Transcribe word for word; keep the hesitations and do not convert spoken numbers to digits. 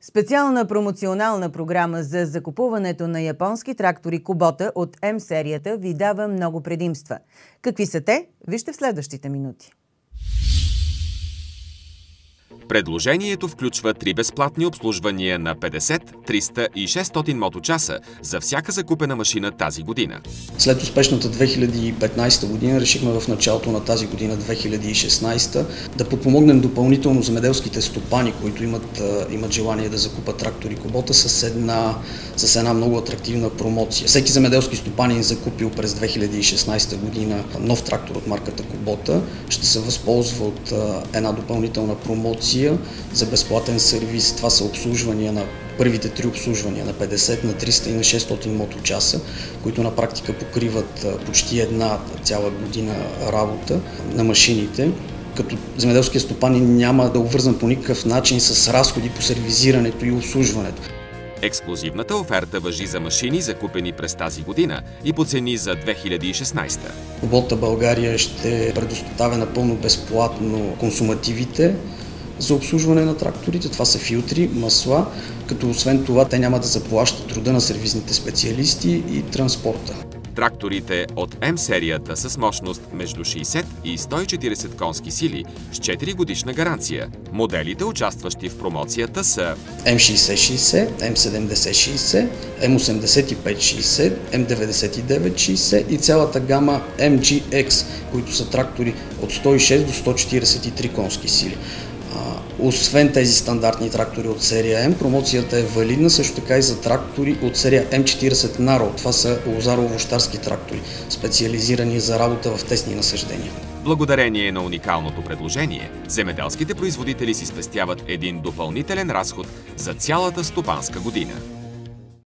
Специална промоционална програма за закупуването на японски трактори Кубота от М-серията ви дава много предимства. Какви са те? Вижте в следващите минути. Предложението включва три безплатни обслужвания на петдесет, триста и шестстотин моточаса за всяка закупена машина тази година. След успешната две хиляди и петнадесета година решихме в началото на тази година, две хиляди и шестнадесета, да подпомогнем допълнително земеделските стопани, които имат, имат желание да закупат трактори Кубота с една, с една много атрактивна промоция. Всеки земеделски стопанин, закупил през две хиляди и шестнадесета година нов трактор от марката Кубота, ще се възползва от една допълнителна промоция за безплатен сервис. Това са обслужвания на първите три обслужвания на петдесет, на триста и на шестстотин моточаса, които на практика покриват почти една цяла година работа на машините, като земеделския стопанин няма да е обвързан по никакъв начин с разходи по сервизирането и обслужването. Ексклузивната оферта важи за машини, закупени през тази година и по цени за две хиляди и шестнадесета. Кубота България ще предоставя напълно безплатно консумативите за обслужване на тракторите. Това са филтри, масла, като освен това те няма да заплащат труда на сервизните специалисти и транспорта. Тракторите от М-серията с мощност между шейсет и сто и четиридесет конски сили с четири годишна гаранция. Моделите, участващи в промоцията, са М шейсет шейсет, М седемдесет шейсет, М осемдесет и пет шейсет, М деветдесет и девет шейсет и цялата гама М Джи Екс, които са трактори от сто и шест до сто четиридесет и три конски сили. Освен тези стандартни трактори от серия М, промоцията е валидна също така и за трактори от серия М четиридесет Наро. Това са лозарово-овощарски трактори, специализирани за работа в тесни насаждения. Благодарение на уникалното предложение, земеделските производители си спестяват един допълнителен разход за цялата стопанска година.